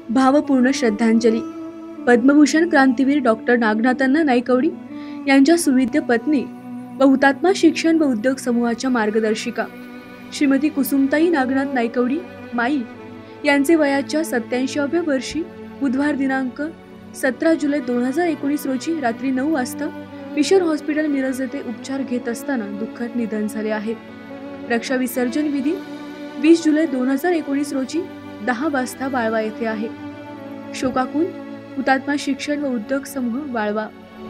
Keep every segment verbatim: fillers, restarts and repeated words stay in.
भावपूर्ण श्रद्धांजली. पद्मभूषण क्रांतीवीर डॉक्टर नागनाथांना नाईकवडी यांच्या सुविद्य पत्नी व हुतात्मा शिक्षण व उद्योग समूहाच्या मार्गदर्शिका श्रीमती कुसुमताई नागनाथ नाईकवडी माई यांचे वयाच्या सत्याऐंशीव्या वर्षी बुधवार दिनांक सतरा जुलै दोन हजार एकोणीस रोजी रात्री नऊ वाजता फिशर हॉस्पिटल मिरज येथे उपचार घेत असताना दुःखद निधन झाले आहे. रक्षा विसर्जन विधी वीस जुलै दोन हजार एकोणीस रोजी दहा वाजता वाळवा येथे आहे. शोकाकुल हुतात्मा शिक्षण व उद्योग समूह वाळवा.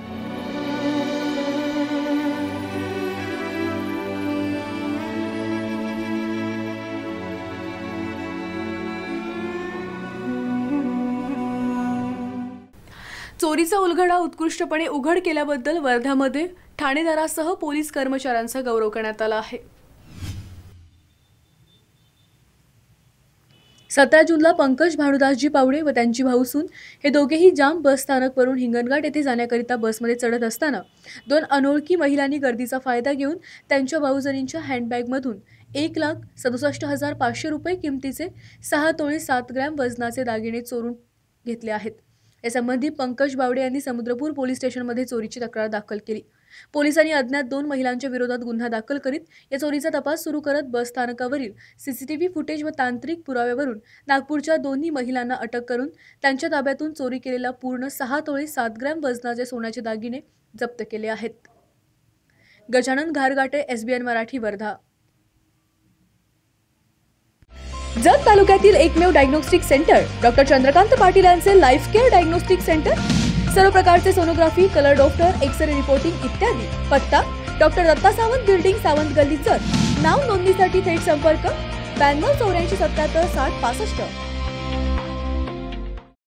चोरीचा उलगडा उत्कृष्टपणे उघड केल्याबद्दल वर्ध्यामध्ये ठाणेदारासह पोलीस कर्मचाऱ्यांचा गौरव करण्यात आला आहे. सतरा जूनला पंकज भानुदासजी पावडे व त्यांची भाऊसून हे दोघेही जाम बस स्थानकवरून हिंगणघाट येथे जाण्याकरिता बसमध्ये चढत असताना दोन अनोळखी महिलांनी गर्दीचा फायदा घेऊन त्यांच्या भाऊजनींच्या हँडबॅगमधून एक लाख सदुसष्ट हजार पाचशे रुपये किमतीचे सहा तोळे सात ग्रॅम वजनाचे दागिने चोरून घेतले आहेत. यासंबंधी पंकज बावडे यांनी समुद्रपूर पोलीस स्टेशनमध्ये चोरीची तक्रार दाखल केली. पोलिसांनी अज्ञात दोन महिलांच्या विरोधात गुन्हा दाखल करीत या चोरीचा तपास सुरू करत बस स्थानकावरील सीसीटीव्ही फुटेज व तांत्रिक पुराव्यावरून नागपूरच्या दोन्ही महिलांना अटक करून त्यांच्या ताब्यातून चोरी केलेला पूर्ण सहा तोळे सात ग्रॅम वजनाचे सोन्याचे दागिने जप्त केले आहेत. गजानन घारगाटे, एसबीएन मराठी, वर्धा. जत तालुक्यातील एकमेव diagnostic centre doctor Chandrakant Patil यांचे लाईफ केअर डायग्नोस्टिक सेंटर. सर्व प्रकारचे sonography, colour doctor, x ray reporting इत्यादी. पत्ता डॉक्टर दत्ता सावंत बिल्डिंग, सावंत गल्ली, जत. नाव नोंदणीसाठी थेट संपर्क ब्याण्णव चौऱ्याऐंशी सत्याहत्तर साठ पासष्ट.